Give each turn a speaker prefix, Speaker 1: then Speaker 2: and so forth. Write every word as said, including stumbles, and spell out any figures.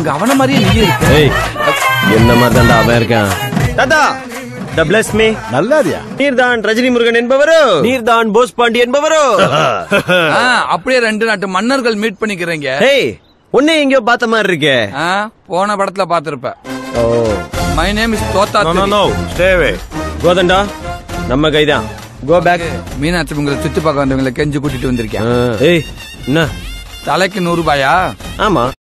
Speaker 1: அங்க அவன மாதிரியே நீ இருக்க.
Speaker 2: ஏய் என்ன மாதிரி தான்டா அவன் இருக்கான். தாத்தா த பிளஸ் மீ. நல்லாரியா? நீர்தான் ரஜினி முருகன் என்பவரோ? நீர்தான் போஸ் பாண்டி என்பவரோ?
Speaker 1: அப்படியே ரெண்டு நாட்டு மன்னர்கள் மீட் பண்ணிக்கிறீங்க.
Speaker 2: ஏய் உன்னை எங்கயோ பார்த்த மாதிரி இருக்கே.
Speaker 1: போன படத்துல பாத்திருப்ப.
Speaker 2: Oh
Speaker 1: my name is Thotha.
Speaker 2: No no no stay away. Kodanda நம்ம கைதான். Go back.
Speaker 1: மீனாட்சி உங்களை சுத்தி பார்க்க வந்தவங்களை கெஞ்சு கூட்டிட்டு வந்திருக்கேன்.
Speaker 2: ஏய் என்ன
Speaker 1: தலைக்கு நூறு ரூபாயா?
Speaker 2: ஆமா.